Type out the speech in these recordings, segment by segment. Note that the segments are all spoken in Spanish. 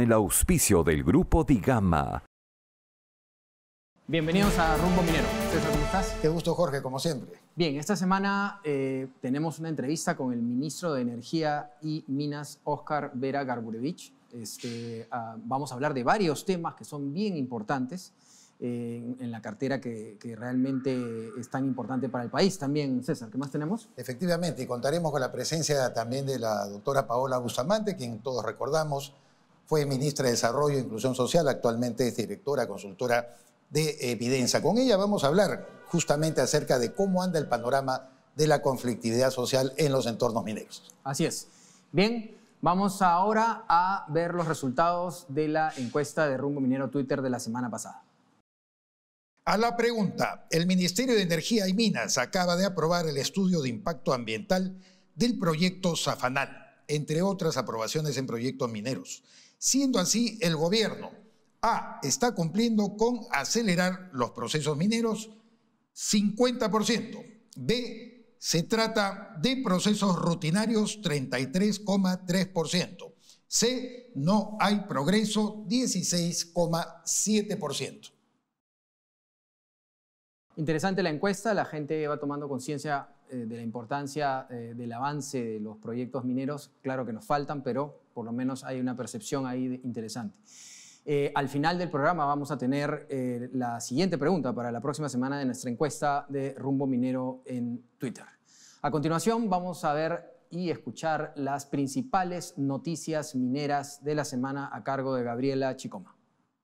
el auspicio del Grupo Digama. Bienvenidos a Rumbo Minero. César, ¿cómo estás? Qué gusto, Jorge, como siempre. Bien, esta semana tenemos una entrevista con el ministro de Energía y Minas, Óscar Vera Garburevich. Vamos a hablar de varios temas que son bien importantes en la cartera que realmente es tan importante para el país. También, César, ¿qué más tenemos? Efectivamente, y contaremos con la presencia también de la doctora Paola Bustamante, quien todos recordamos fue ministra de Desarrollo e Inclusión Social, actualmente es directora consultora de Evidenza. Con ella vamos a hablar justamente acerca de cómo anda el panorama de la conflictividad social en los entornos mineros. Así es. Bien, vamos ahora a ver los resultados de la encuesta de Rumbo Minero Twitter de la semana pasada. A la pregunta, el Ministerio de Energía y Minas acaba de aprobar el estudio de impacto ambiental del proyecto Safanal, entre otras aprobaciones en proyectos mineros. Siendo así, el gobierno A está cumpliendo con acelerar los procesos mineros 50%. B, se trata de procesos rutinarios 33,3%. C, no hay progreso 16,7%. Interesante la encuesta, la gente va tomando conciencia de la importancia del avance de los proyectos mineros. Claro que nos faltan, pero por lo menos hay una percepción ahí interesante. Al final del programa vamos a tener la siguiente pregunta para la próxima semana de nuestra encuesta de Rumbo Minero en Twitter. A continuación vamos a ver y escuchar las principales noticias mineras de la semana a cargo de Gabriela Chicoma.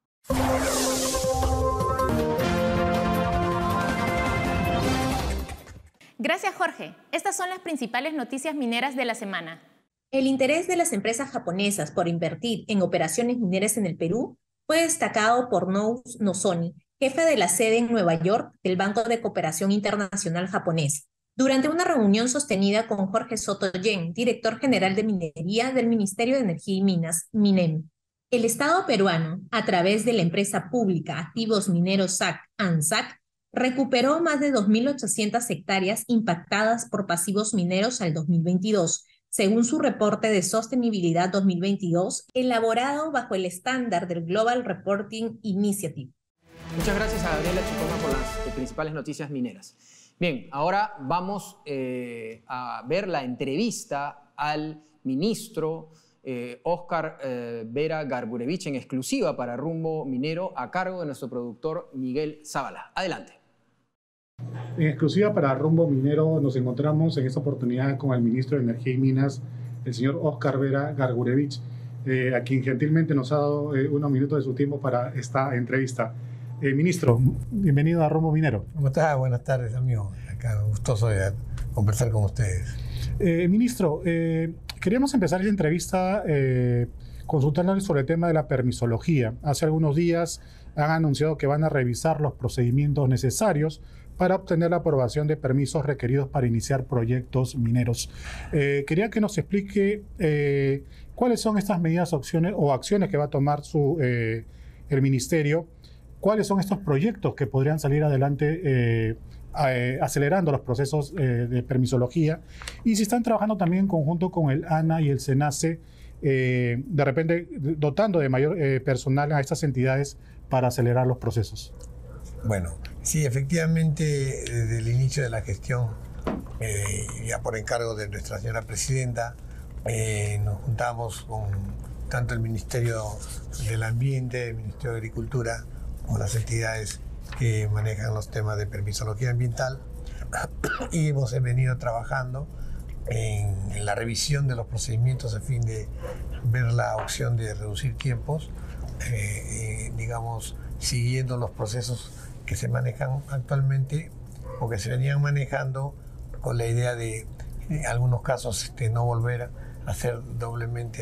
Gracias, Jorge. Estas son las principales noticias mineras de la semana. El interés de las empresas japonesas por invertir en operaciones mineras en el Perú fue destacado por Nous Nozomi, jefe de la sede en Nueva York del Banco de Cooperación Internacional japonés, durante una reunión sostenida con Jorge Soto Yen, director general de minería del Ministerio de Energía y Minas, MINEM. El Estado peruano, a través de la empresa pública Activos Mineros SAC, ANSAC, recuperó más de 2.800 hectáreas impactadas por pasivos mineros al 2022, según su reporte de sostenibilidad 2022, elaborado bajo el estándar del Global Reporting Initiative. Muchas gracias a Gabriela Chicoma por las principales noticias mineras. Bien, ahora vamos a ver la entrevista al ministro Óscar Vera Garburevich en exclusiva para Rumbo Minero a cargo de nuestro productor Miguel Zavala. Adelante. En exclusiva para Rumbo Minero nos encontramos en esta oportunidad con el ministro de Energía y Minas, el señor Óscar Vera Garburevich, a quien gentilmente nos ha dado unos minutos de su tiempo para esta entrevista. Ministro, bienvenido a Rumbo Minero. ¿Cómo está? Buenas tardes, amigo. Acá gustoso de conversar con ustedes. Ministro, queríamos empezar esta entrevista consultándole sobre el tema de la permisología. Hace algunos días han anunciado que van a revisar los procedimientos necesarios para obtener la aprobación de permisos requeridos para iniciar proyectos mineros. Quería que nos explique cuáles son estas medidas o acciones que va a tomar el Ministerio, cuáles son estos proyectos que podrían salir adelante acelerando los procesos de permisología, y si están trabajando también en conjunto con el ANA y el SENACE, de repente dotando de mayor personal a estas entidades para acelerar los procesos. Bueno, sí, efectivamente, desde el inicio de la gestión, ya por encargo de nuestra señora presidenta, nos juntamos con tanto el Ministerio del Ambiente, el Ministerio de Agricultura, como las entidades que manejan los temas de permisología ambiental, y hemos venido trabajando en la revisión de los procedimientos a fin de ver la opción de reducir tiempos, digamos, siguiendo los procesos que se manejan actualmente o que se venían manejando, con la idea de, en algunos casos, no volver a hacer doblemente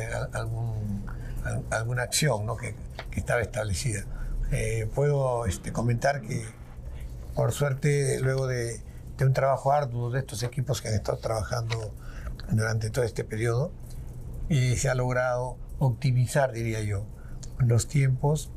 alguna acción, ¿no? que estaba establecida. Puedo comentar que, por suerte, luego de un trabajo arduo de estos equipos que han estado trabajando durante todo este periodo, se ha logrado optimizar, diría yo, los tiempos,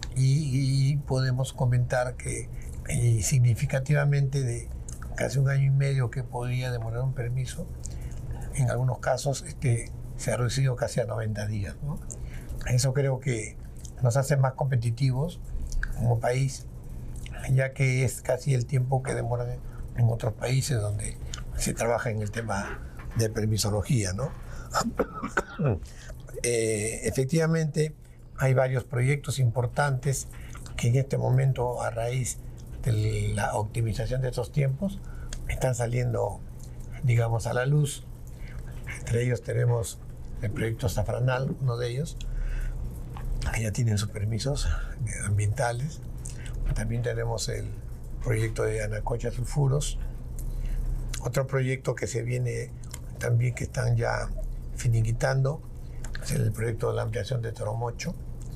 y podemos comentar que significativamente de casi 1 año y medio que podía demorar un permiso, en algunos casos se ha reducido casi a 90 días, ¿no? Eso creo que nos hace más competitivos como país, ya que es casi el tiempo que demoran en otros países donde se trabaja en el tema de permisología, ¿no? Efectivamente, hay varios proyectos importantes que en este momento, a raíz de la optimización de estos tiempos, están saliendo, digamos, a la luz. Entre ellos tenemos el proyecto Safranal, uno de ellos, que ya tienen sus permisos ambientales. También tenemos el proyecto de Anacocha Sulfuros. Otro proyecto que se viene también, que están ya finiquitando, es el proyecto de la ampliación de Toromocho.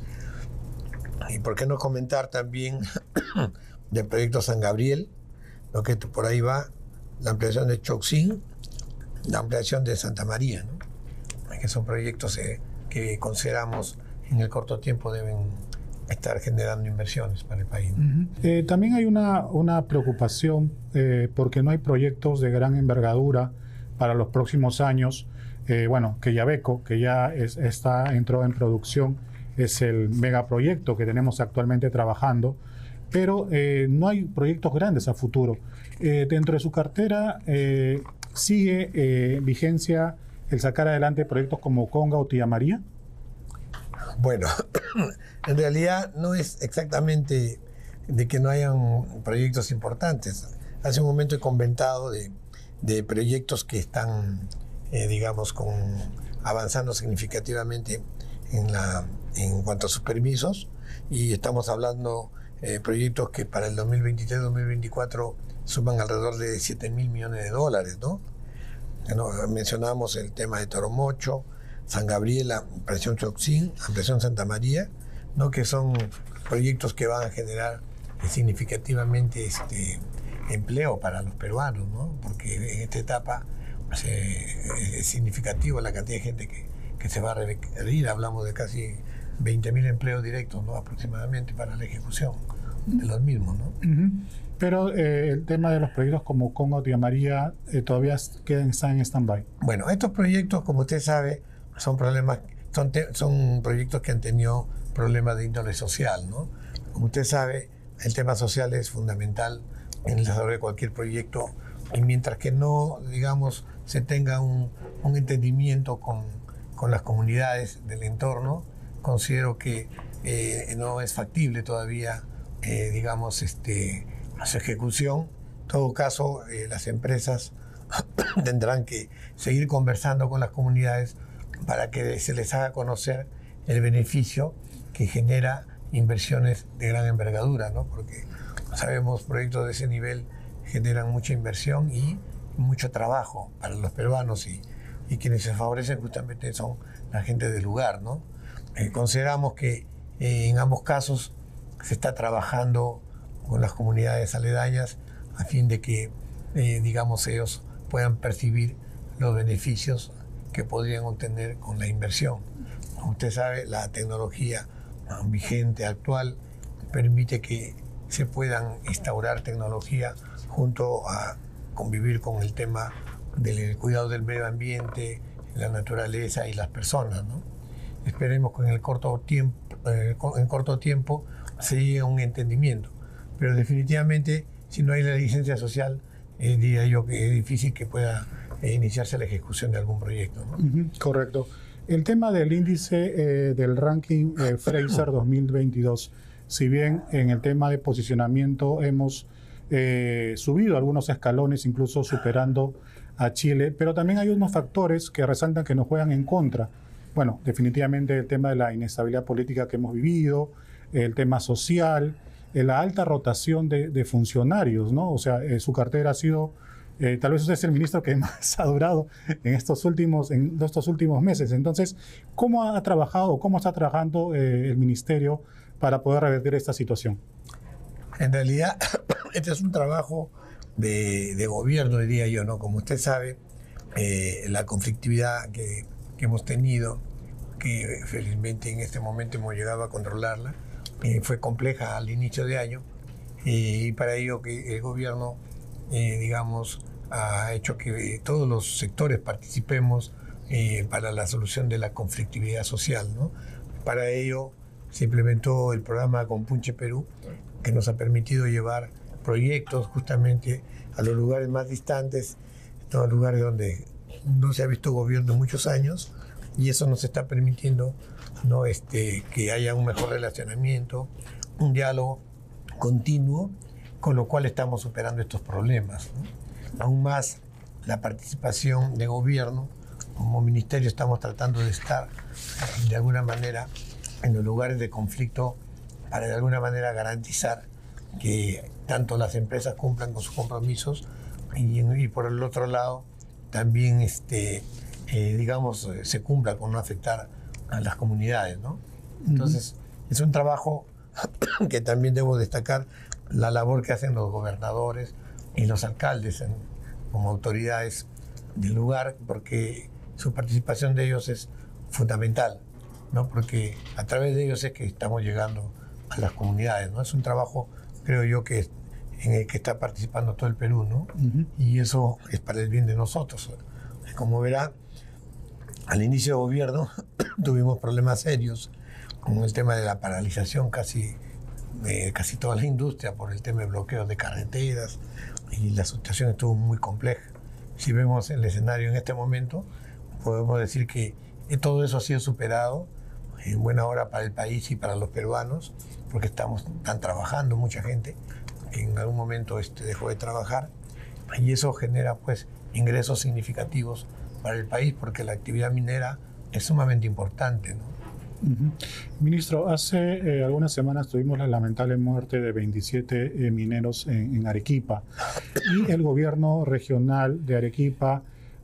Y por qué no comentar también del proyecto San Gabriel, lo que por ahí va, la ampliación de Choxín, la ampliación de Santa María, ¿no? Que son proyectos que consideramos en el corto tiempo deben estar generando inversiones para el país, ¿no? También hay una preocupación porque no hay proyectos de gran envergadura para los próximos años. Bueno, que Quellaveco, que ya entró en producción, es el megaproyecto que tenemos actualmente trabajando, pero no hay proyectos grandes a futuro. Dentro de su cartera sigue vigencia el sacar adelante proyectos como Conga o Tía María. Bueno, en realidad no es exactamente de que no hayan proyectos importantes. Hace un momento he comentado de proyectos que están, digamos, avanzando significativamente en cuanto a sus permisos, y estamos hablando de proyectos que para el 2023-2024 suman alrededor de 7.000 millones de dólares, ¿no? Bueno, mencionamos el tema de Toromocho, San Gabriel, ampliación Choxín, ampliación Santa María, ¿no? Que son proyectos que van a generar significativamente empleo para los peruanos, ¿no? Porque en esta etapa es significativo la cantidad de gente que se va a requerir. Hablamos de casi 20.000 empleos directos, ¿no? Aproximadamente para la ejecución de los mismos, ¿no? Pero el tema de los proyectos como Conga o Tía María todavía están en stand-by. Bueno, estos proyectos, como usted sabe, son proyectos que han tenido problemas de índole social, ¿no? Como usted sabe, el tema social es fundamental en el desarrollo de cualquier proyecto, y mientras que no, digamos, se tenga un entendimiento con las comunidades del entorno, considero que no es factible todavía, digamos, su ejecución. En todo caso, las empresas tendrán que seguir conversando con las comunidades para que se les haga conocer el beneficio que genera inversiones de gran envergadura, ¿no? Porque sabemos, proyectos de ese nivel generan mucha inversión y mucho trabajo para los peruanos, y quienes se favorecen justamente son la gente del lugar, ¿no? Consideramos que en ambos casos se está trabajando con las comunidades aledañas a fin de que, digamos, ellos puedan percibir los beneficios que podrían obtener con la inversión. Como usted sabe, la tecnología vigente, actual, permite que se puedan instaurar tecnología junto a convivir con el tema del cuidado del medio ambiente, la naturaleza y las personas, ¿no? Esperemos que en corto tiempo se llegue a un entendimiento. Pero definitivamente, si no hay la licencia social, diría yo que es difícil que pueda iniciarse la ejecución de algún proyecto, ¿no? Correcto. El tema del índice del ranking Fraser 2022, si bien en el tema de posicionamiento hemos subido algunos escalones, incluso superando a Chile, pero también hay unos factores que resaltan que nos juegan en contra. Bueno, definitivamente el tema de la inestabilidad política que hemos vivido, el tema social, la alta rotación de funcionarios, ¿no? O sea, su cartera ha sido, tal vez usted es el ministro que más ha durado en estos últimos meses. Entonces, ¿cómo ha trabajado, cómo está trabajando el ministerio para poder revertir esta situación? En realidad, este es un trabajo de gobierno, diría yo, ¿no? Como usted sabe, la conflictividad que hemos tenido, que felizmente en este momento hemos llegado a controlarla, fue compleja al inicio de año, y para ello que el gobierno, digamos, ha hecho que todos los sectores participemos para la solución de la conflictividad social, ¿no? Para ello se implementó el programa Compunche Perú, que nos ha permitido llevar proyectos justamente a los lugares más distantes, a los lugares donde no se ha visto gobierno en muchos años, y eso nos está permitiendo, ¿no?, que haya un mejor relacionamiento, un diálogo continuo, con lo cual estamos superando estos problemas, ¿no? Aún más la participación de gobierno. Como ministerio estamos tratando de estar de alguna manera en los lugares de conflicto para de alguna manera garantizar que tanto las empresas cumplan con sus compromisos y por el otro lado también digamos se cumpla con no afectar a las comunidades, ¿no? Entonces es un trabajo que también debo destacar la labor que hacen los gobernadores y los alcaldes como autoridades del lugar, porque su participación de ellos es fundamental, ¿no? Porque a través de ellos es que estamos llegando a las comunidades, ¿no? Es un trabajo, creo yo, en el que está participando todo el Perú, ¿no? Y eso es para el bien de nosotros. Como verá, al inicio de gobierno tuvimos problemas serios con el tema de la paralización casi toda la industria por el tema de bloqueos de carreteras, y la situación estuvo muy compleja. Si vemos el escenario en este momento, podemos decir que todo eso ha sido superado en buena hora para el país y para los peruanos, porque están trabajando mucha gente que en algún momento dejó de trabajar, y eso genera pues ingresos significativos para el país, porque la actividad minera es sumamente importante, ¿no? Ministro, hace algunas semanas tuvimos la lamentable muerte de 27 mineros en Arequipa, y el gobierno regional de Arequipa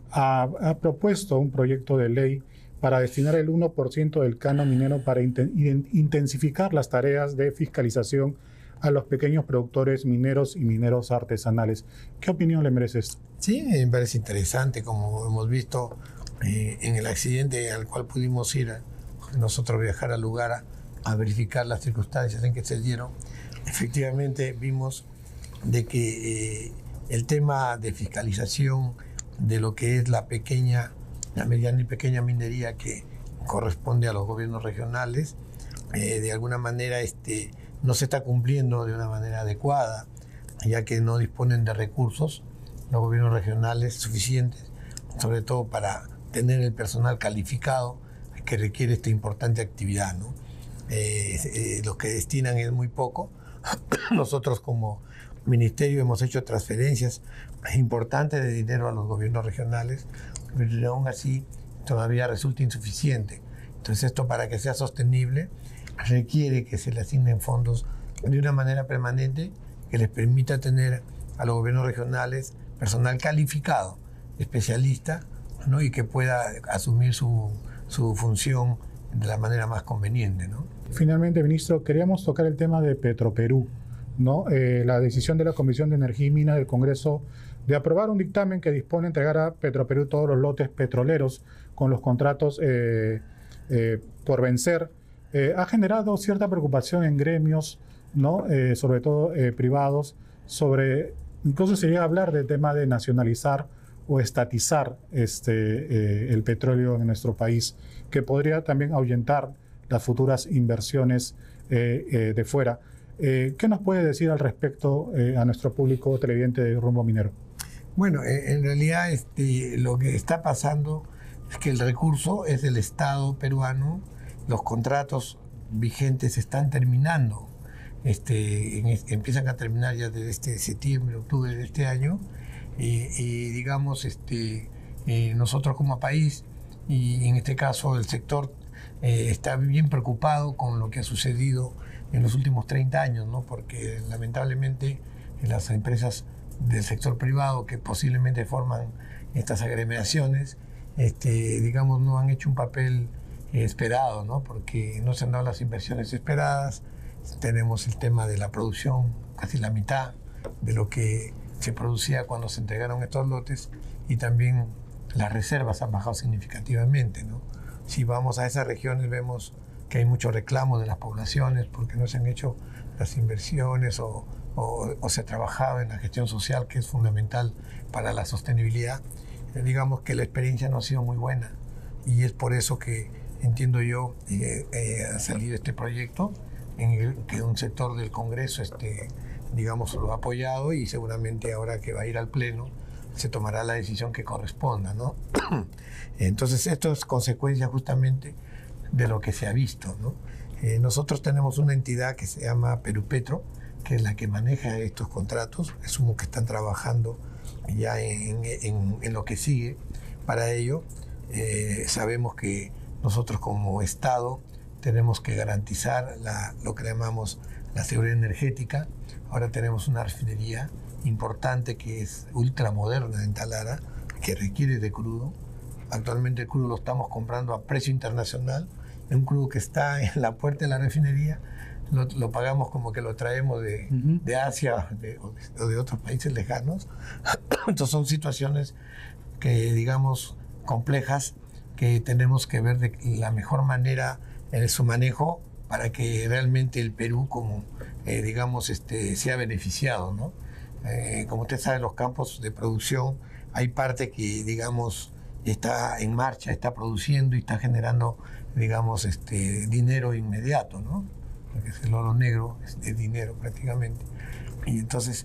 ha propuesto un proyecto de ley para destinar el 1% del canon minero para intensificar las tareas de fiscalización a los pequeños productores mineros y mineros artesanales. ¿Qué opinión le merece esto? Sí, me parece interesante, como hemos visto en el accidente al cual pudimos ir nosotros viajar al lugar a verificar las circunstancias en que se dieron. Efectivamente vimos de que el tema de fiscalización de lo que es la mediana y pequeña minería que corresponde a los gobiernos regionales, de alguna manera no se está cumpliendo de una manera adecuada, ya que no disponen de recursos los gobiernos regionales suficientes, sobre todo para tener el personal calificado que requiere esta importante actividad, ¿no? Lo que destinan es muy poco. Nosotros como ministerio hemos hecho transferencias importantes de dinero a los gobiernos regionales, pero aún así todavía resulta insuficiente. Entonces esto, para que sea sostenible, requiere que se le asignen fondos de una manera permanente que les permita tener a los gobiernos regionales personal calificado, especialista, ¿no? Y que pueda asumir su función de la manera más conveniente, ¿no? Finalmente, ministro, queríamos tocar el tema de Petroperú, ¿no? La decisión de la Comisión de Energía y Minas del Congreso de aprobar un dictamen que dispone a entregar a Petroperú todos los lotes petroleros con los contratos por vencer, ha generado cierta preocupación en gremios, ¿no? Sobre todo privados, incluso se llega a hablar del tema de nacionalizar o estatizar el petróleo en nuestro país, que podría también ahuyentar las futuras inversiones de fuera. ¿Qué nos puede decir al respecto a nuestro público televidente de Rumbo Minero? Bueno, en realidad lo que está pasando es que el recurso es del Estado peruano, los contratos vigentes están terminando, empiezan a terminar ya desde septiembre, octubre de este año, y digamos, nosotros como país, y en este caso el sector, está bien preocupado con lo que ha sucedido en los últimos 30 años, ¿no? Porque lamentablemente las empresas del sector privado que posiblemente forman estas agremiaciones, digamos, no han hecho un papel esperado, ¿no? Porque no se han dado las inversiones esperadas. Tenemos el tema de la producción, casi la mitad de lo que se producía cuando se entregaron estos lotes, y también las reservas han bajado significativamente, ¿no? Si vamos a esas regiones vemos que hay mucho reclamo de las poblaciones porque no se han hecho las inversiones o se ha trabajado en la gestión social, que es fundamental para la sostenibilidad. Digamos que la experiencia no ha sido muy buena, y es por eso que entiendo yo, ha salido este proyecto en el que un sector del Congreso, digamos, lo ha apoyado, y seguramente ahora que va a ir al Pleno se tomará la decisión que corresponda, ¿no? Entonces, esto es consecuencia justamente de lo que se ha visto, ¿no? Nosotros tenemos una entidad que se llama Perupetro, que es la que maneja estos contratos. Asumo que están trabajando ya en lo que sigue. Para ello, sabemos que nosotros como Estado tenemos que garantizar lo que llamamos la seguridad energética. Ahora tenemos una refinería importante que es ultramoderna en Talara, que requiere de crudo. Actualmente el crudo lo estamos comprando a precio internacional. Un crudo que está en la puerta de la refinería lo pagamos como que lo traemos de Asia o de otros países lejanos. Entonces son situaciones que, digamos, complejas, que tenemos que ver de la mejor manera en su manejo para que realmente el Perú, como digamos, sea beneficiado, ¿no? Como usted sabe, los campos de producción, hay parte que, digamos, está en marcha, está produciendo y está generando, digamos, dinero inmediato, ¿no? Porque es el oro negro, es dinero prácticamente. Y entonces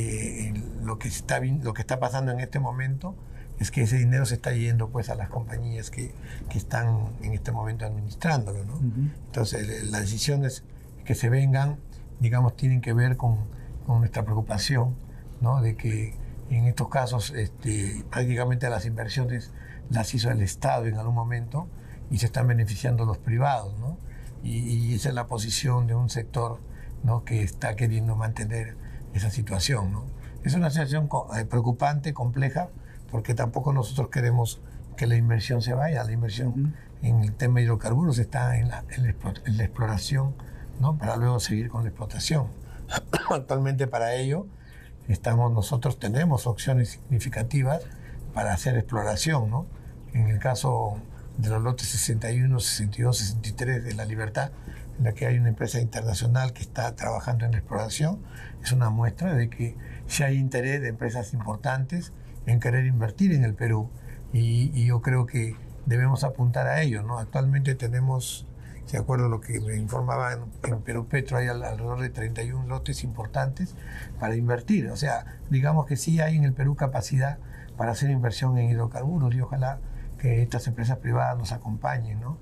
lo que está pasando en este momento es que ese dinero se está yendo pues a las compañías que están en este momento administrándolo, ¿no? Entonces las decisiones que se vengan, digamos, tienen que ver con nuestra preocupación, ¿no? De que en estos casos prácticamente las inversiones las hizo el Estado en algún momento y se están beneficiando los privados, ¿no? Y esa es la posición de un sector, ¿no? Que está queriendo mantener esa situación, ¿no? Es una situación preocupante, compleja, porque tampoco nosotros queremos que la inversión se vaya. La inversión en el tema de hidrocarburos está en la exploración, ¿no? Para luego seguir con la explotación. Actualmente para ello nosotros tenemos opciones significativas para hacer exploración, ¿no? En el caso de los lotes 61, 62, 63 de La Libertad, en la que hay una empresa internacional que está trabajando en la exploración, es una muestra de que si hay interés de empresas importantes en querer invertir en el Perú, y yo creo que debemos apuntar a ello, ¿no? Actualmente tenemos, de acuerdo a lo que me informaban en Perupetro, hay alrededor de 31 lotes importantes para invertir. O sea, digamos que sí hay en el Perú capacidad para hacer inversión en hidrocarburos, y ojalá que estas empresas privadas nos acompañen, ¿no?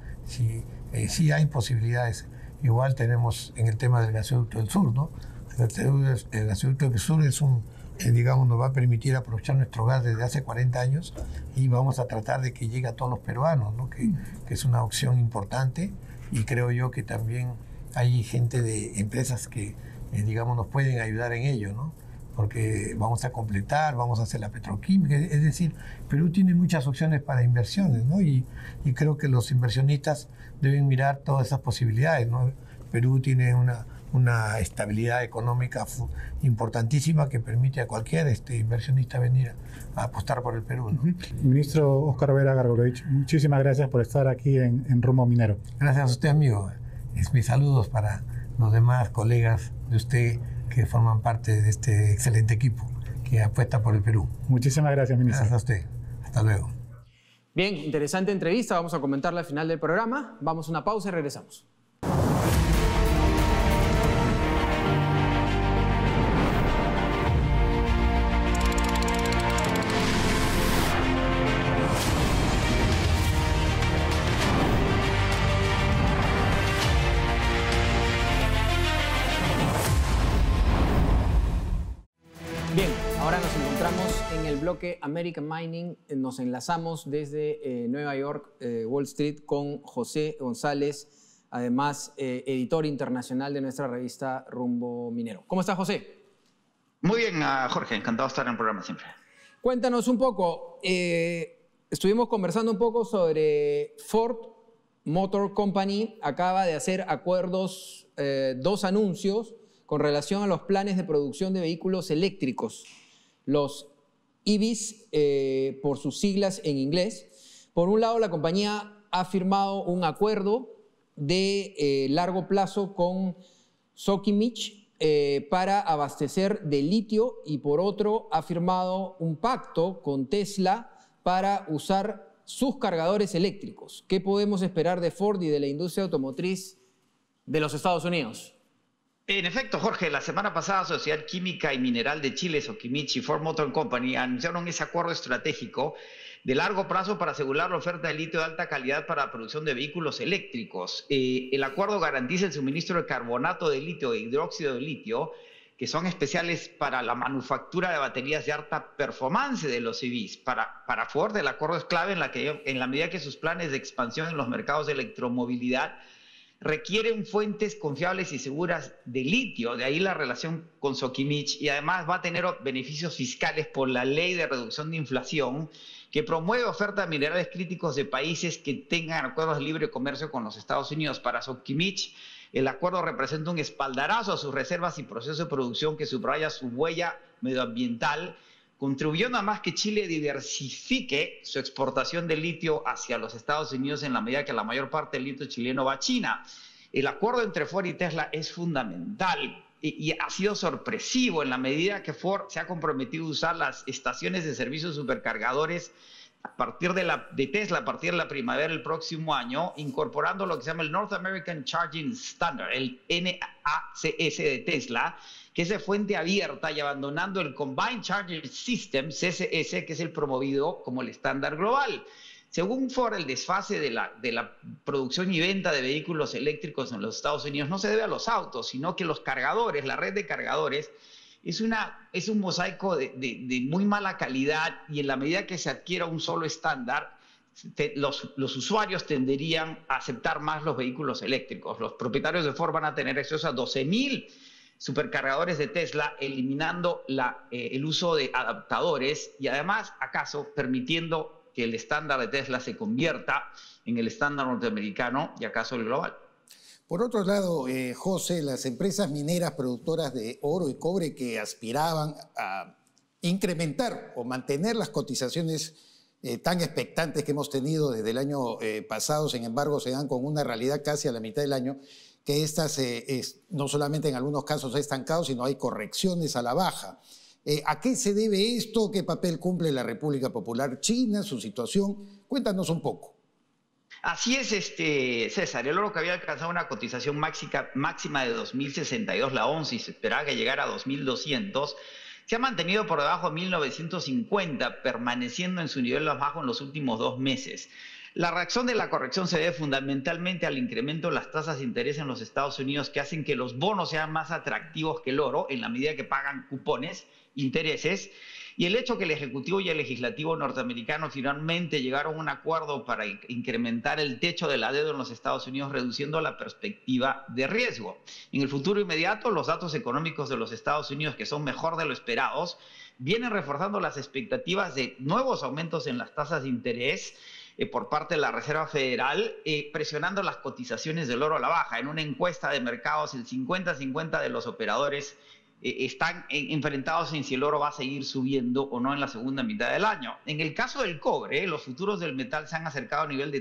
Sí hay posibilidades. Igual tenemos en el tema del gasoducto del sur, ¿no? El gasoducto del sur es digamos, nos va a permitir aprovechar nuestro gas desde hace 40 años y vamos a tratar de que llegue a todos los peruanos, ¿no? Que es una opción importante, y creo yo que también hay gente de empresas que, digamos, nos pueden ayudar en ello, ¿no? Porque vamos a completar, vamos a hacer la petroquímica, es decir, Perú tiene muchas opciones para inversiones, ¿no? Y creo que los inversionistas deben mirar todas esas posibilidades, ¿no? Perú tiene una estabilidad económica importantísima que permite a cualquier inversionista venir a apostar por el Perú, ¿no? Ministro Óscar Vera Gargolovich, muchísimas gracias por estar aquí en Rumbo Minero. Gracias a usted, amigo. Mis saludos para los demás colegas de usted que forman parte de este excelente equipo que apuesta por el Perú. Muchísimas gracias, ministro. Gracias a usted. Hasta luego. Bien, interesante entrevista. Vamos a comentarla al final del programa. Vamos a una pausa y regresamos. Bien, ahora nos encontramos en el bloque American Mining. Nos enlazamos desde Nueva York, Wall Street, con José González, además editor internacional de nuestra revista Rumbo Minero. ¿Cómo está, José? Muy bien, Jorge. Encantado de estar en el programa siempre. Cuéntanos un poco. Estuvimos conversando un poco sobre Ford Motor Company. Acaba de hacer acuerdos, dos anuncios con relación a los planes de producción de vehículos eléctricos, los EVs, por sus siglas en inglés. Por un lado, la compañía ha firmado un acuerdo de largo plazo con Sokimich para abastecer de litio, y por otro ha firmado un pacto con Tesla para usar sus cargadores eléctricos. ¿Qué podemos esperar de Ford y de la industria automotriz de los Estados Unidos? En efecto, Jorge, la semana pasada Sociedad Química y Mineral de Chile, Soquimich, y Ford Motor Company anunciaron ese acuerdo estratégico de largo plazo para asegurar la oferta de litio de alta calidad para la producción de vehículos eléctricos. El acuerdo garantiza el suministro de carbonato de litio e hidróxido de litio, que son especiales para la manufactura de baterías de alta performance de los EVs. Para Ford, el acuerdo es clave en la medida que sus planes de expansión en los mercados de electromovilidad requieren fuentes confiables y seguras de litio, de ahí la relación con Soquimich, y además va a tener beneficios fiscales por la ley de reducción de inflación que promueve oferta de minerales críticos de países que tengan acuerdos de libre comercio con los Estados Unidos. Para Soquimich, el acuerdo representa un espaldarazo a sus reservas y procesos de producción que subraya su huella medioambiental, contribuyendo además que Chile diversifique su exportación de litio hacia los Estados Unidos en la medida que la mayor parte del litio chileno va a China. El acuerdo entre Ford y Tesla es fundamental y ha sido sorpresivo en la medida que Ford se ha comprometido a usar las estaciones de servicios supercargadores a partir de Tesla, a partir de la primavera del próximo año, incorporando lo que se llama el North American Charging Standard, el NACS de Tesla, que es de fuente abierta, y abandonando el Combined Charging System, CCS, que es el promovido como el estándar global. Según Ford, el desfase de la producción y venta de vehículos eléctricos en los Estados Unidos no se debe a los autos, sino que los cargadores, la red de cargadores, es un mosaico de muy mala calidad, y en la medida que se adquiera un solo estándar, los usuarios tenderían a aceptar más los vehículos eléctricos. Los propietarios de Ford van a tener acceso a 12.000 supercargadores de Tesla, eliminando el uso de adaptadores y además, acaso, permitiendo que el estándar de Tesla se convierta en el estándar norteamericano y acaso el global. Por otro lado, José, las empresas mineras productoras de oro y cobre que aspiraban a incrementar o mantener las cotizaciones tan expectantes que hemos tenido desde el año pasado, sin embargo, se dan con una realidad casi a la mitad del año, que estas no solamente en algunos casos se ha estancado, sino hay correcciones a la baja. ¿A qué se debe esto? ¿Qué papel cumple la República Popular China? ¿Su situación? Cuéntanos un poco. Así es, César. El oro que había alcanzado una cotización máxima de 2.062 la onza y se esperaba que llegara a 2.200, se ha mantenido por debajo de 1.950, permaneciendo en su nivel más bajo en los últimos 2 meses. La reacción de la corrección se debe fundamentalmente al incremento de las tasas de interés en los Estados Unidos, que hacen que los bonos sean más atractivos que el oro en la medida que pagan cupones, intereses, y el hecho que el Ejecutivo y el Legislativo norteamericano finalmente llegaron a un acuerdo para incrementar el techo de la deuda en los Estados Unidos, reduciendo la perspectiva de riesgo. En el futuro inmediato, los datos económicos de los Estados Unidos, que son mejor de lo esperados, vienen reforzando las expectativas de nuevos aumentos en las tasas de interés por parte de la Reserva Federal, presionando las cotizaciones del oro a la baja. En una encuesta de mercados, el 50-50 de los operadores están enfrentados en si el oro va a seguir subiendo o no en la segunda mitad del año. En el caso del cobre, los futuros del metal se han acercado a nivel de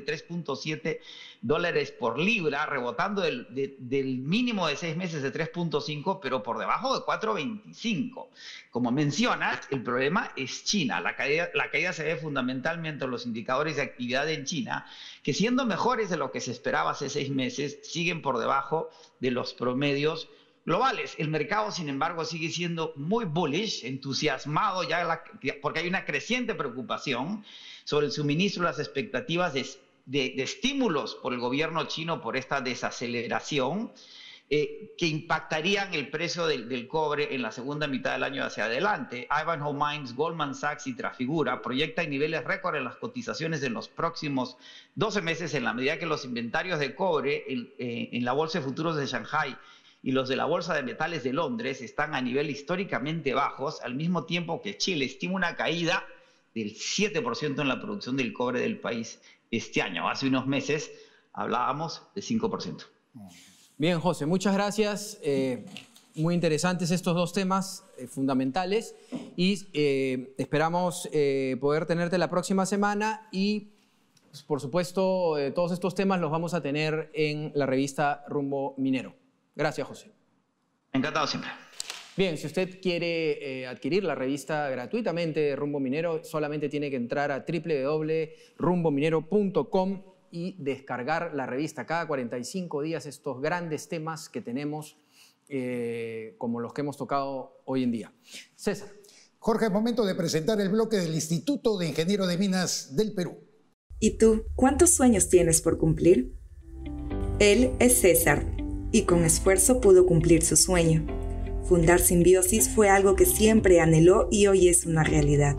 $3.7 por libra, rebotando del mínimo de 6 meses de 3.5, pero por debajo de 4.25. Como mencionas, el problema es China. La caída se debe fundamentalmente a los indicadores de actividad en China, que siendo mejores de lo que se esperaba hace 6 meses, siguen por debajo de los promedios globales. El mercado, sin embargo, sigue siendo muy bullish, entusiasmado porque hay una creciente preocupación sobre el suministro y las expectativas de estímulos por el gobierno chino por esta desaceleración que impactarían el precio del cobre en la segunda mitad del año hacia adelante. Ivanhoe Mines, Goldman Sachs y Trafigura proyectan niveles récord en las cotizaciones en los próximos 12 meses en la medida que los inventarios de cobre en la Bolsa de Futuros de Shanghai y los de la Bolsa de Metales de Londres están a nivel históricamente bajos, al mismo tiempo que Chile estima una caída del 7% en la producción del cobre del país este año. Hace unos meses hablábamos de 5%. Bien, José, muchas gracias. Muy interesantes estos dos temas fundamentales y esperamos poder tenerte la próxima semana y, pues, por supuesto, todos estos temas los vamos a tener en la revista Rumbo Minero. Gracias, José. Encantado siempre. Bien, si usted quiere adquirir la revista gratuitamente de Rumbo Minero, solamente tiene que entrar a www.rumbominero.com y descargar la revista. Cada 45 días estos grandes temas que tenemos, como los que hemos tocado hoy en día. César. Jorge, es momento de presentar el bloque del Instituto de Ingeniero de Minas del Perú. ¿Y tú, cuántos sueños tienes por cumplir? Él es César, y con esfuerzo pudo cumplir su sueño. Fundar Simbiosis fue algo que siempre anheló y hoy es una realidad.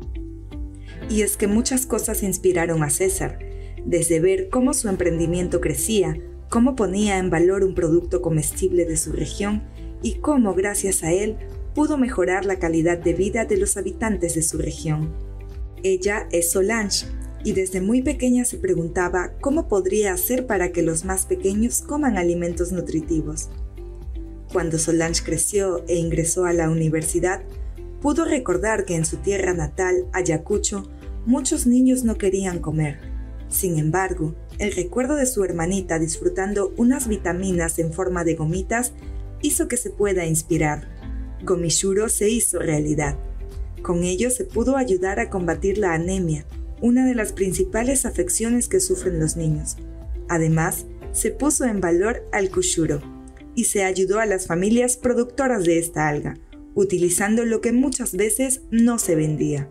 Y es que muchas cosas inspiraron a César, desde ver cómo su emprendimiento crecía, cómo ponía en valor un producto comestible de su región y cómo, gracias a él, pudo mejorar la calidad de vida de los habitantes de su región. Ella es Solange, y desde muy pequeña se preguntaba cómo podría hacer para que los más pequeños coman alimentos nutritivos. Cuando Solange creció e ingresó a la universidad, pudo recordar que en su tierra natal, Ayacucho, muchos niños no querían comer. Sin embargo, el recuerdo de su hermanita disfrutando unas vitaminas en forma de gomitas hizo que se pueda inspirar. Gomishuro se hizo realidad. Con ello se pudo ayudar a combatir la anemia, una de las principales afecciones que sufren los niños. Además, se puso en valor al kushuro y se ayudó a las familias productoras de esta alga, utilizando lo que muchas veces no se vendía.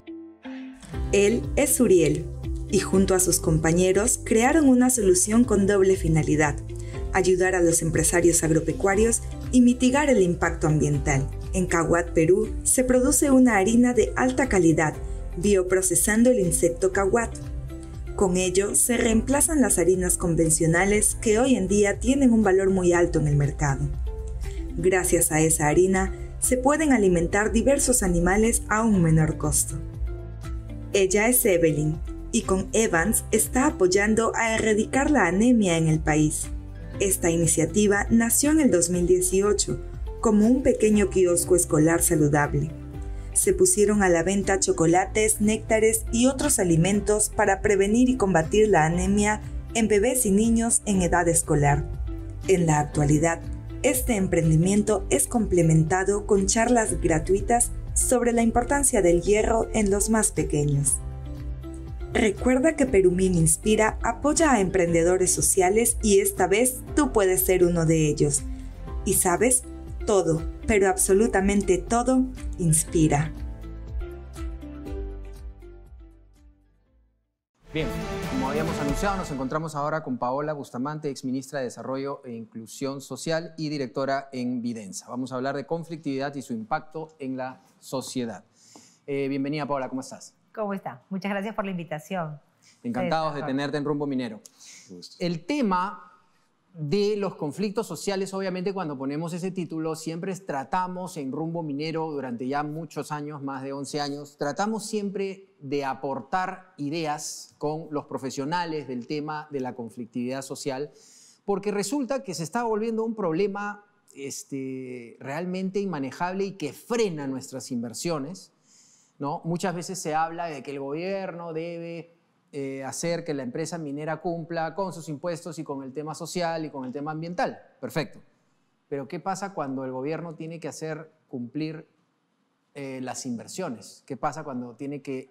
Él es Uriel, y junto a sus compañeros crearon una solución con doble finalidad: ayudar a los empresarios agropecuarios y mitigar el impacto ambiental. En Caguat, Perú, se produce una harina de alta calidad, bioprocesando el insecto caguat. Con ello, se reemplazan las harinas convencionales que hoy en día tienen un valor muy alto en el mercado. Gracias a esa harina, se pueden alimentar diversos animales a un menor costo. Ella es Evelyn, y con Evans está apoyando a erradicar la anemia en el país. Esta iniciativa nació en el 2018 como un pequeño kiosco escolar saludable. Se pusieron a la venta chocolates, néctares y otros alimentos para prevenir y combatir la anemia en bebés y niños en edad escolar. En la actualidad, este emprendimiento es complementado con charlas gratuitas sobre la importancia del hierro en los más pequeños. Recuerda que Perumín Inspira apoya a emprendedores sociales y esta vez tú puedes ser uno de ellos. Y sabes, todo, pero absolutamente todo, inspira. Bien, como habíamos anunciado, nos encontramos ahora con Paola Bustamante, exministra de Desarrollo e Inclusión Social y directora en Vidensa. Vamos a hablar de conflictividad y su impacto en la sociedad. Bienvenida, Paola, ¿cómo estás? ¿Cómo está? Muchas gracias por la invitación. Encantados de tenerte en Rumbo Minero. El tema de los conflictos sociales, obviamente cuando ponemos ese título, siempre tratamos en Rumbo Minero durante ya muchos años, más de 11 años, tratamos siempre de aportar ideas con los profesionales del tema de la conflictividad social, porque resulta que se está volviendo un problema realmente inmanejable y que frena nuestras inversiones, ¿no? Muchas veces se habla de que el gobierno debe hacer que la empresa minera cumpla con sus impuestos y con el tema social y con el tema ambiental. Perfecto. Pero ¿qué pasa cuando el gobierno tiene que hacer cumplir las inversiones? ¿Qué pasa cuando tiene que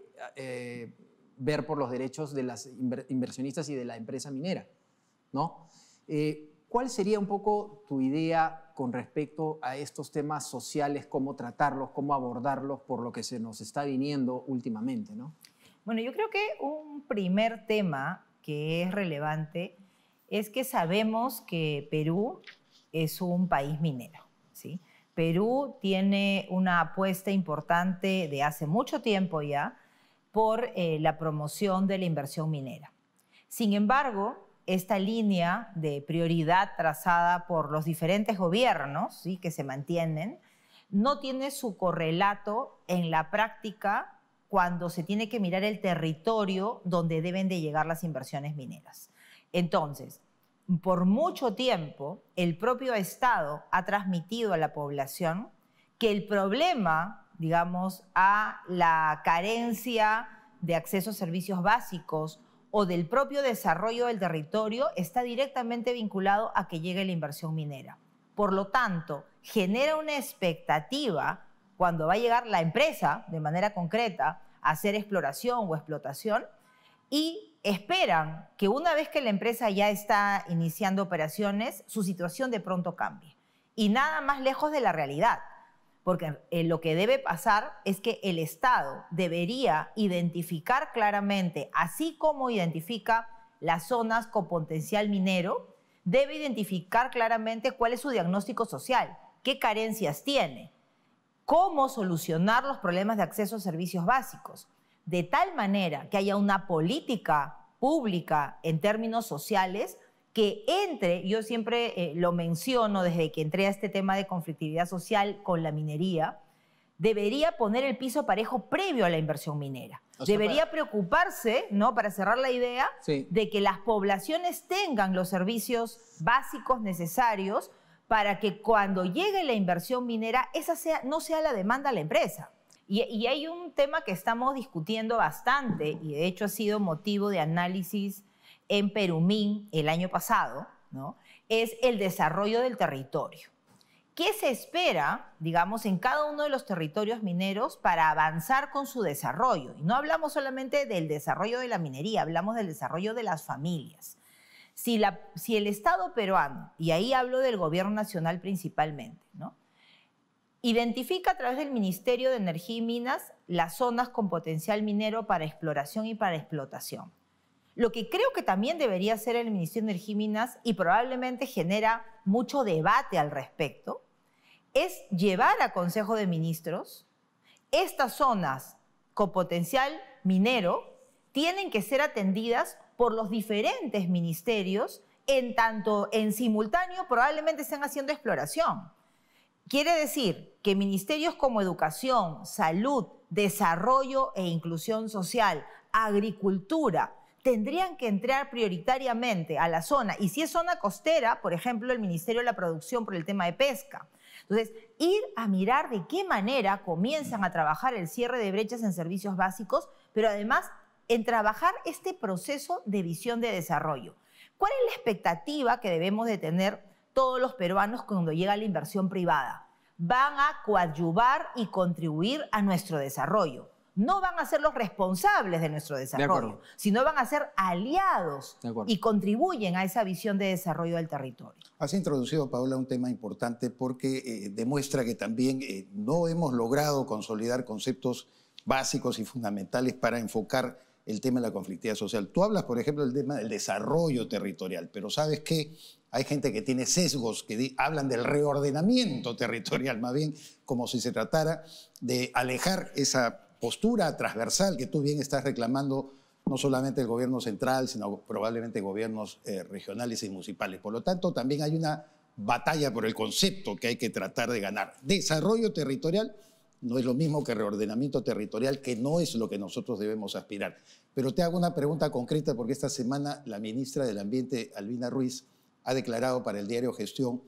ver por los derechos de las inversionistas y de la empresa minera, ¿no? ¿Cuál sería un poco tu idea con respecto a estos temas sociales, cómo tratarlos, cómo abordarlos por lo que se nos está viniendo últimamente, ¿no? Bueno, yo creo que un primer tema que es relevante es que sabemos que Perú es un país minero, ¿sí? Perú tiene una apuesta importante de hace mucho tiempo ya por la promoción de la inversión minera. Sin embargo, esta línea de prioridad trazada por los diferentes gobiernos, ¿sí?, que se mantienen, no tiene su correlato en la práctica cuando se tiene que mirar el territorio donde deben de llegar las inversiones mineras. Entonces, por mucho tiempo, el propio Estado ha transmitido a la población que el problema, digamos, a la carencia de acceso a servicios básicos o del propio desarrollo del territorio está directamente vinculado a que llegue la inversión minera. Por lo tanto, genera una expectativa cuando va a llegar la empresa de manera concreta a hacer exploración o explotación, y esperan que una vez que la empresa ya está iniciando operaciones, su situación de pronto cambie. Y nada más lejos de la realidad, porque lo que debe pasar es que el Estado debería identificar claramente, así como identifica las zonas con potencial minero, debe identificar claramente cuál es su diagnóstico social, qué carencias tiene, cómo solucionar los problemas de acceso a servicios básicos, de tal manera que haya una política pública en términos sociales que entre, yo siempre lo menciono desde que entré a este tema de conflictividad social con la minería, debería poner el piso parejo previo a la inversión minera. O sea, debería preocuparse, ¿no?, para cerrar la idea, sí, de que las poblaciones tengan los servicios básicos necesarios para que cuando llegue la inversión minera, esa no sea la demanda a la empresa. Y hay un tema que estamos discutiendo bastante, y de hecho ha sido motivo de análisis en Perumín el año pasado, ¿no?, es el desarrollo del territorio. ¿Qué se espera, digamos, en cada uno de los territorios mineros para avanzar con su desarrollo? Y no hablamos solamente del desarrollo de la minería, hablamos del desarrollo de las familias. Si el Estado peruano, y ahí hablo del gobierno nacional principalmente, ¿no?, identifica a través del Ministerio de Energía y Minas las zonas con potencial minero para exploración y para explotación. Lo que creo que también debería hacer el Ministerio de Energía y Minas, y probablemente genera mucho debate al respecto, es llevar a Consejo de Ministros estas zonas con potencial minero tienen que ser atendidas por los diferentes ministerios, en tanto en simultáneo probablemente estén haciendo exploración. Quiere decir que ministerios como Educación, Salud, Desarrollo e Inclusión Social, Agricultura, tendrían que entrar prioritariamente a la zona. Y si es zona costera, por ejemplo, el Ministerio de la Producción por el tema de pesca. Entonces, ir a mirar de qué manera comienzan a trabajar el cierre de brechas en servicios básicos, pero además en trabajar este proceso de visión de desarrollo. ¿Cuál es la expectativa que debemos de tener todos los peruanos cuando llega la inversión privada? Van a coadyuvar y contribuir a nuestro desarrollo. No van a ser los responsables de nuestro desarrollo, sino van a ser aliados y contribuyen a esa visión de desarrollo del territorio. Has introducido, Paola, un tema importante porque demuestra que también no hemos logrado consolidar conceptos básicos y fundamentales para enfocar el tema de la conflictividad social. Tú hablas, por ejemplo, del tema del desarrollo territorial, pero ¿sabes qué? Hay gente que tiene sesgos que hablan del reordenamiento territorial, más bien como si se tratara de alejar esa postura transversal que tú bien estás reclamando, no solamente el gobierno central, sino probablemente gobiernos regionales y municipales. Por lo tanto, también hay una batalla por el concepto que hay que tratar de ganar. Desarrollo territorial no es lo mismo que reordenamiento territorial, que no es lo que nosotros debemos aspirar. Pero te hago una pregunta concreta, porque esta semana la ministra del Ambiente, Albina Ruiz, ha declarado para el diario Gestión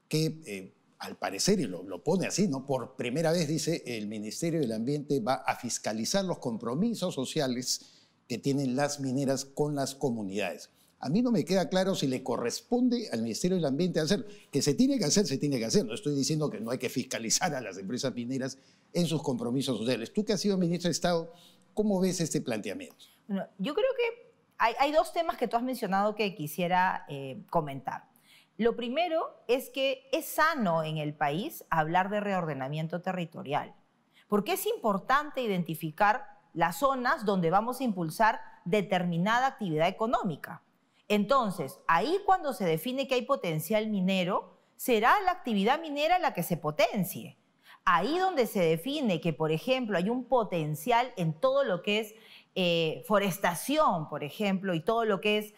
que, al parecer, y lo pone así, ¿no?, por primera vez dice, el Ministerio del Ambiente va a fiscalizar los compromisos sociales que tienen las mineras con las comunidades. A mí no me queda claro si le corresponde al Ministerio del Ambiente hacer. Que se tiene que hacer, se tiene que hacer. No estoy diciendo que no hay que fiscalizar a las empresas mineras en sus compromisos sociales. Tú que has sido ministro de Estado, ¿cómo ves este planteamiento? Bueno, yo creo que hay dos temas que tú has mencionado que quisiera comentar. Lo primero es que es sano en el país hablar de reordenamiento territorial, porque es importante identificar las zonas donde vamos a impulsar determinada actividad económica. Entonces, ahí cuando se define que hay potencial minero, será la actividad minera la que se potencie. Ahí donde se define que, por ejemplo, hay un potencial en todo lo que es forestación, por ejemplo, y todo lo que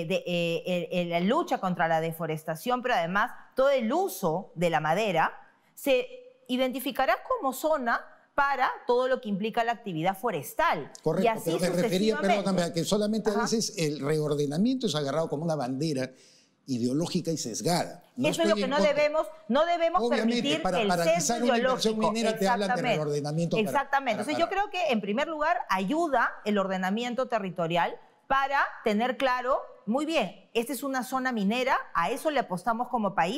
es la lucha contra la deforestación, pero además todo el uso de la madera, se identificará como zona para todo lo que implica la actividad forestal. Correcto, y así pero me refería, perdóname, a que solamente a veces el reordenamiento es agarrado como una bandera ideológica y sesgada. No eso es lo que no debemos permitir para el sesgo ideológico. Minera te hablan de reordenamiento. Exactamente. Entonces yo creo que en primer lugar ayuda el ordenamiento territorial para tener claro, muy bien, esta es una zona minera, a eso le apostamos como país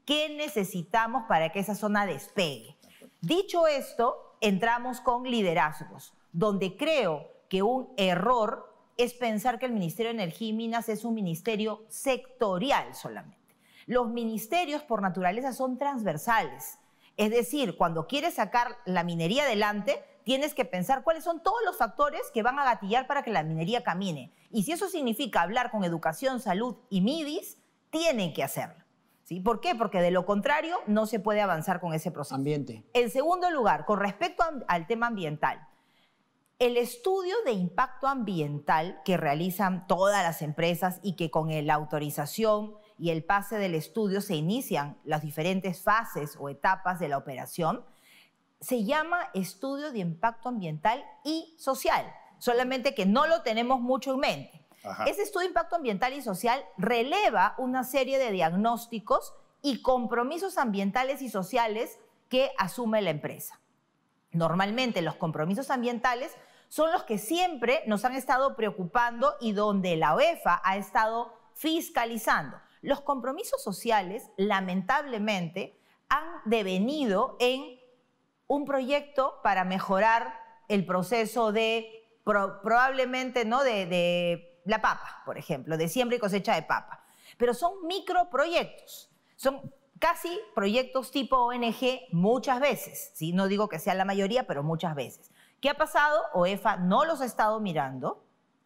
¿Qué necesitamos para que esa zona despegue? Dicho esto, entramos con liderazgos, donde creo que un error es pensar que el Ministerio de Energía y Minas es un ministerio sectorial solamente. Los ministerios por naturaleza son transversales. Es decir, cuando quieres sacar la minería adelante, tienes que pensar cuáles son todos los factores que van a gatillar para que la minería camine. Y si eso significa hablar con educación, salud y MIDIS, tienen que hacerlo. ¿Sí? ¿Por qué? Porque de lo contrario no se puede avanzar con ese proceso. Ambiente. En segundo lugar, con respecto al tema ambiental, el estudio de impacto ambiental que realizan todas las empresas y que con la autorización y el pase del estudio se inician las diferentes fases o etapas de la operación, se llama estudio de impacto ambiental y social, solamente que no lo tenemos mucho en mente. Ajá. Ese estudio de impacto ambiental y social releva una serie de diagnósticos y compromisos ambientales y sociales que asume la empresa. Normalmente los compromisos ambientales son los que siempre nos han estado preocupando y donde la OEFA ha estado fiscalizando. Los compromisos sociales, lamentablemente, han devenido en un proyecto para mejorar el proceso de, probablemente, ¿no?, de la papa, por ejemplo, de siembra y cosecha de papa. Pero son microproyectos, son casi proyectos tipo ONG muchas veces, ¿sí? No digo que sea la mayoría, pero muchas veces. ¿Qué ha pasado? OEFA no los ha estado mirando.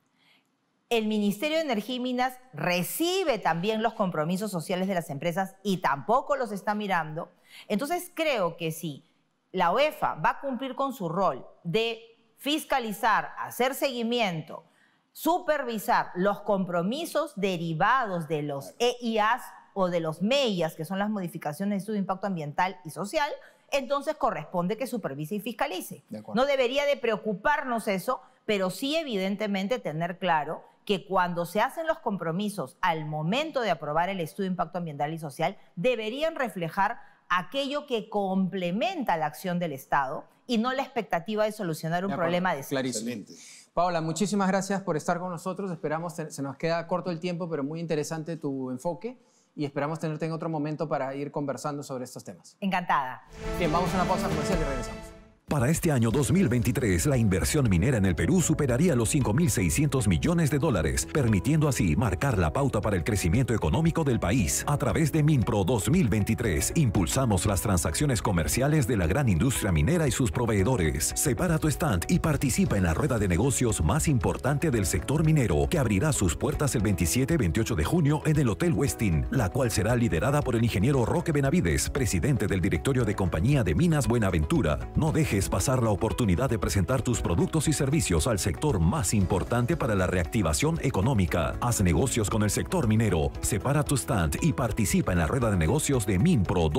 El Ministerio de Energía y Minas recibe también los compromisos sociales de las empresas y tampoco los está mirando. Entonces creo que si la OEFA va a cumplir con su rol de fiscalizar, hacer seguimiento, supervisar los compromisos derivados de los EIAs o de los MEIAs, que son las modificaciones de estudio de impacto ambiental y social, entonces corresponde que supervise y fiscalice. No debería de preocuparnos eso, pero sí evidentemente tener claro que cuando se hacen los compromisos al momento de aprobar el estudio de impacto ambiental y social, deberían reflejar aquello que complementa la acción del Estado y no la expectativa de solucionar un problema de clarísimo. Paola, muchísimas gracias por estar con nosotros. Esperamos, se nos queda corto el tiempo, pero muy interesante tu enfoque y esperamos tenerte en otro momento para ir conversando sobre estos temas. Encantada. Bien, vamos a una pausa comercial y regresamos. Para este año 2023, la inversión minera en el Perú superaría los $5.600 millones, permitiendo así marcar la pauta para el crecimiento económico del país. A través de Minpro 2023, impulsamos las transacciones comerciales de la gran industria minera y sus proveedores. Separa tu stand y participa en la rueda de negocios más importante del sector minero, que abrirá sus puertas el 27 y 28 de junio en el Hotel Westin, la cual será liderada por el ingeniero Roque Benavides, presidente del directorio de Compañía de Minas Buenaventura. No dejes pasar la oportunidad de presentar tus productos y servicios al sector más importante para la reactivación económica. Haz negocios con el sector minero, separa tu stand y participa en la rueda de negocios de Minpro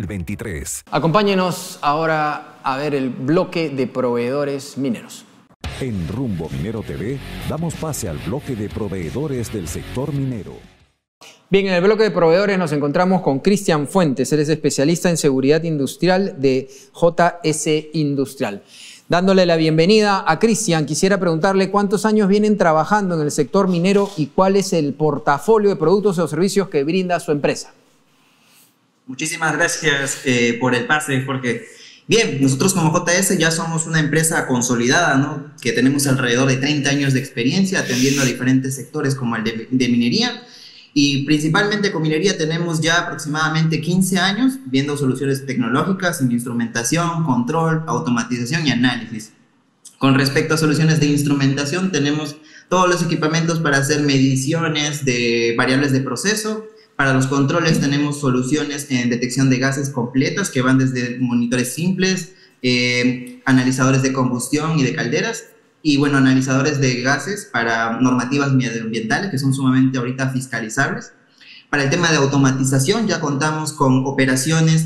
2023. Acompáñenos ahora a ver el bloque de proveedores mineros. En Rumbo Minero TV damos pase al bloque de proveedores del sector minero. Bien, en el bloque de proveedores nos encontramos con Cristian Fuentes. Él es especialista en seguridad industrial de JS Industrial. Dándole la bienvenida a Cristian, quisiera preguntarle cuántos años vienen trabajando en el sector minero y cuál es el portafolio de productos o servicios que brinda su empresa. Muchísimas gracias por el pase, Jorge. Bien, nosotros como JS ya somos una empresa consolidada, ¿no?, que tenemos alrededor de 30 años de experiencia atendiendo a diferentes sectores como el de minería. Y principalmente con minería tenemos ya aproximadamente 15 años viendo soluciones tecnológicas en instrumentación, control, automatización y análisis. Con respecto a soluciones de instrumentación, tenemos todos los equipamientos para hacer mediciones de variables de proceso. Para los controles tenemos soluciones en detección de gases completas que van desde monitores simples, analizadores de combustión y de calderas, y bueno, analizadores de gases para normativas medioambientales que son sumamente ahorita fiscalizables. Para el tema de automatización ya contamos con operaciones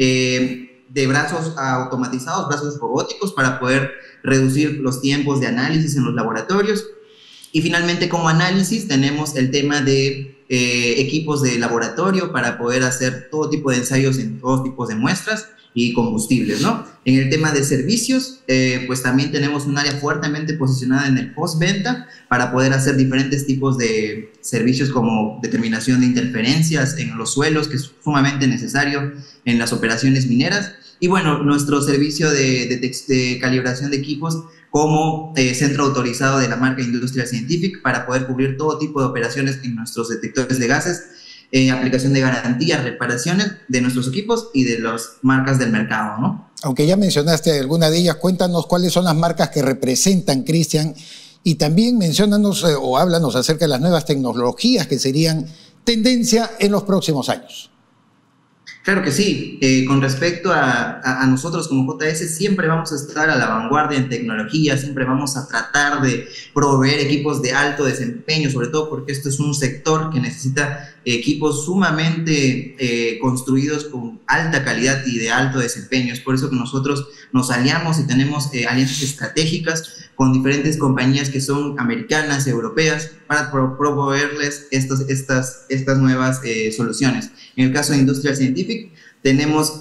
de brazos automatizados, brazos robóticos para poder reducir los tiempos de análisis en los laboratorios. Y finalmente como análisis tenemos el tema de equipos de laboratorio para poder hacer todo tipo de ensayos en todos tipos de muestras y combustibles, ¿no? En el tema de servicios, pues también tenemos un área fuertemente posicionada en el postventa para poder hacer diferentes tipos de servicios como determinación de interferencias en los suelos, que es sumamente necesario en las operaciones mineras. Y bueno, nuestro servicio de calibración de equipos como centro autorizado de la marca Industrial Scientific para poder cubrir todo tipo de operaciones en nuestros detectores de gases, aplicación de garantías, reparaciones de nuestros equipos y de las marcas del mercado, ¿no? Aunque ya mencionaste alguna de ellas, cuéntanos cuáles son las marcas que representan, Cristian, y también menciónanos o háblanos acerca de las nuevas tecnologías que serían tendencia en los próximos años. Claro que sí. Con respecto a nosotros como JS, siempre vamos a estar a la vanguardia en tecnología, siempre vamos a tratar de proveer equipos de alto desempeño, sobre todo porque esto es un sector que necesita equipos sumamente construidos con alta calidad y de alto desempeño. Es por eso que nosotros nos aliamos y tenemos alianzas estratégicas con diferentes compañías que son americanas, europeas, para proveerles estas nuevas soluciones. En el caso de Industrial Scientific, tenemos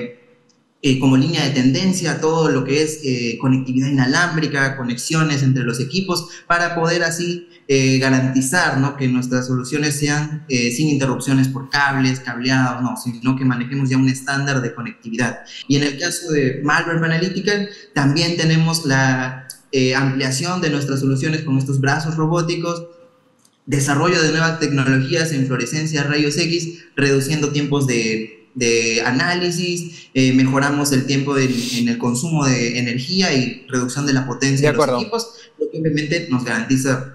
como línea de tendencia todo lo que es conectividad inalámbrica, conexiones entre los equipos, para poder así garantizar, ¿no?, que nuestras soluciones sean sin interrupciones por cables, cableados, no, sino que manejemos ya un estándar de conectividad. Y en el caso de Malvern Analytical, también tenemos la ampliación de nuestras soluciones con estos brazos robóticos, desarrollo de nuevas tecnologías en fluorescencia, rayos X, reduciendo tiempos de análisis, mejoramos el tiempo en el consumo de energía y reducción de la potencia de los equipos, lo que obviamente nos garantiza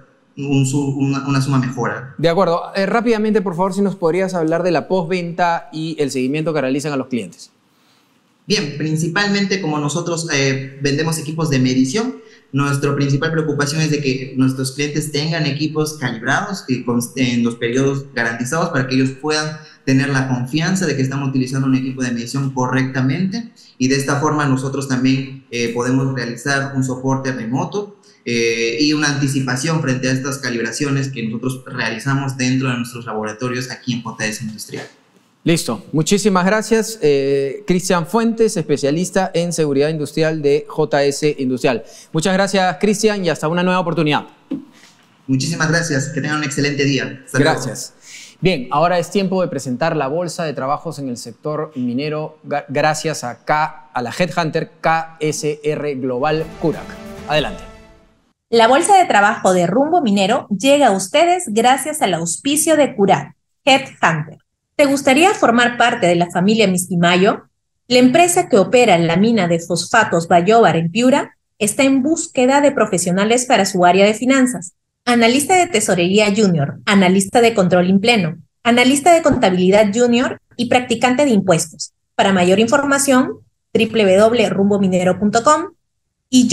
una suma mejora. De acuerdo. Rápidamente, por favor, si nos podrías hablar de la postventa y el seguimiento que realizan a los clientes. Bien, principalmente como nosotros vendemos equipos de medición, nuestra principal preocupación es de que nuestros clientes tengan equipos calibrados y en los periodos garantizados para que ellos puedan tener la confianza de que estamos utilizando un equipo de medición correctamente, y de esta forma nosotros también podemos realizar un soporte remoto y una anticipación frente a estas calibraciones que nosotros realizamos dentro de nuestros laboratorios aquí en JS Industrial. Listo. Muchísimas gracias. Cristian Fuentes, especialista en seguridad industrial de JS Industrial. Muchas gracias, Cristian, y hasta una nueva oportunidad. Muchísimas gracias. Que tengan un excelente día. Hasta gracias. Luego. Bien, ahora es tiempo de presentar la bolsa de trabajos en el sector minero gracias a la Headhunter KSR Global Curac. Adelante. La bolsa de trabajo de Rumbo Minero llega a ustedes gracias al auspicio de Curac, Headhunter. ¿Te gustaría formar parte de la familia Mistimayo? La empresa que opera en la mina de fosfatos Bayóvar en Piura está en búsqueda de profesionales para su área de finanzas. Analista de tesorería junior, analista de control in pleno, analista de contabilidad junior y practicante de impuestos. Para mayor información, www.rumbominero.com y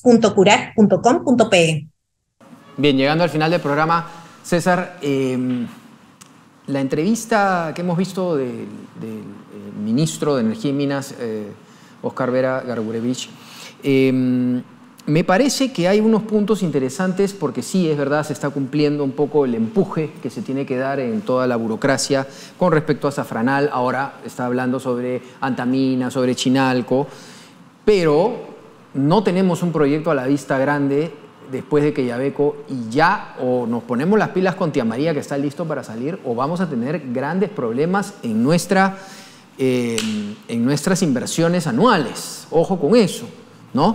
jobs.curac.com.pe. Bien, llegando al final del programa, César, la entrevista que hemos visto del ministro de Energía y Minas, Óscar Vera Gargurevich, me parece que hay unos puntos interesantes porque sí, es verdad, se está cumpliendo un poco el empuje que se tiene que dar en toda la burocracia con respecto a Safranal. Ahora está hablando sobre Antamina, sobre Chinalco, pero no tenemos un proyecto a la vista grande después de Quellaveco, y ya o nos ponemos las pilas con Tía María, que está listo para salir, o vamos a tener grandes problemas en nuestras inversiones anuales. Ojo con eso, ¿no?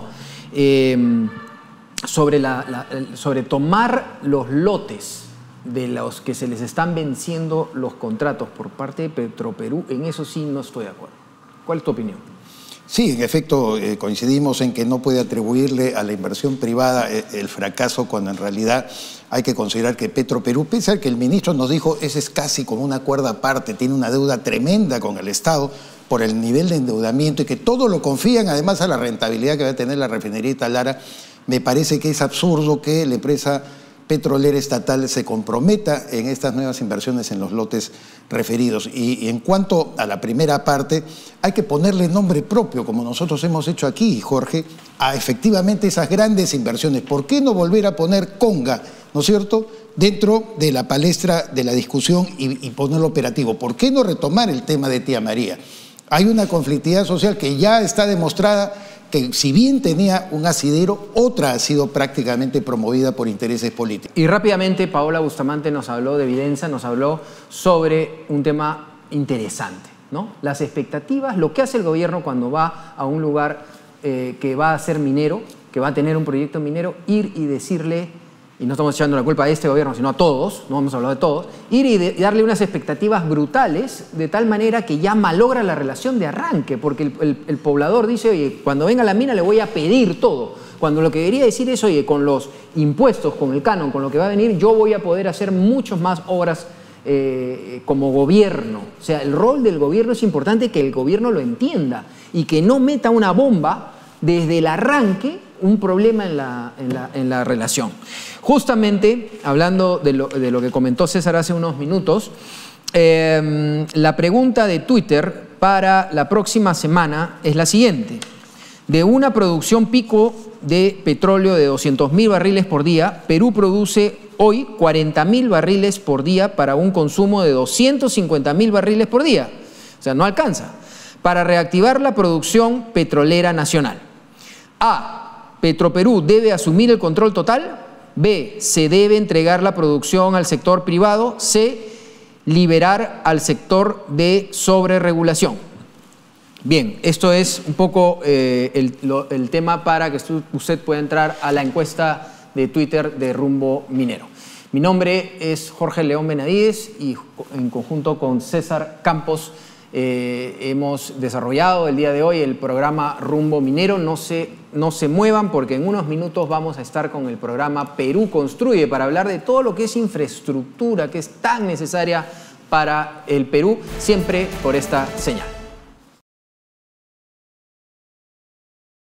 Sobre tomar los lotes de los que se les están venciendo los contratos por parte de Petroperú, en eso sí no estoy de acuerdo. ¿Cuál es tu opinión? Sí, en efecto, coincidimos en que no puede atribuirle a la inversión privada el fracaso, cuando en realidad hay que considerar que Petroperú, pese a que el ministro nos dijo, ese es casi como una cuerda aparte, tiene una deuda tremenda con el Estado por el nivel de endeudamiento, y que todo lo confían además a la rentabilidad que va a tener la refinería de Talara. Me parece que es absurdo que la empresa petrolera estatal se comprometa en estas nuevas inversiones en los lotes referidos. Y en cuanto a la primera parte, hay que ponerle nombre propio, como nosotros hemos hecho aquí, Jorge, a efectivamente esas grandes inversiones. ¿Por qué no volver a poner Conga, ¿no es cierto?, dentro de la palestra de la discusión y ponerlo operativo? ¿Por qué no retomar el tema de Tía María? Hay una conflictividad social que ya está demostrada, que si bien tenía un asidero, otra ha sido prácticamente promovida por intereses políticos. Y rápidamente Paola Bustamante nos habló de evidencia, nos habló sobre un tema interesante, ¿no? Las expectativas, lo que hace el gobierno cuando va a un lugar que va a ser minero, que va a tener un proyecto minero, ir y decirle, y no estamos echando la culpa a este gobierno, sino a todos, no hemos hablado de todos, ir y darle unas expectativas brutales de tal manera que ya malogra la relación de arranque, porque el poblador dice, oye, cuando venga a la mina le voy a pedir todo, cuando lo que debería decir es, oye, con los impuestos, con el canon, con lo que va a venir, yo voy a poder hacer muchas más obras como gobierno. O sea, el rol del gobierno es importante que el gobierno lo entienda y que no meta una bomba desde el arranque, un problema en la relación. Justamente, hablando de lo que comentó César hace unos minutos, la pregunta de Twitter para la próxima semana es la siguiente. De una producción pico de petróleo de 200.000 barriles por día, Perú produce hoy 40.000 barriles por día para un consumo de 250.000 barriles por día. O sea, no alcanza. Para reactivar la producción petrolera nacional. A. Petroperú debe asumir el control total. B. Se debe entregar la producción al sector privado. C. Liberar al sector de sobreregulación. Bien, esto es un poco el tema para que usted pueda entrar a la encuesta de Twitter de Rumbo Minero. Mi nombre es Jorge León Benavides y en conjunto con César Campos hemos desarrollado el día de hoy el programa Rumbo Minero. No se muevan porque en unos minutos vamos a estar con el programa Perú Construye para hablar de todo lo que es infraestructura que es tan necesaria para el Perú, siempre por esta señal.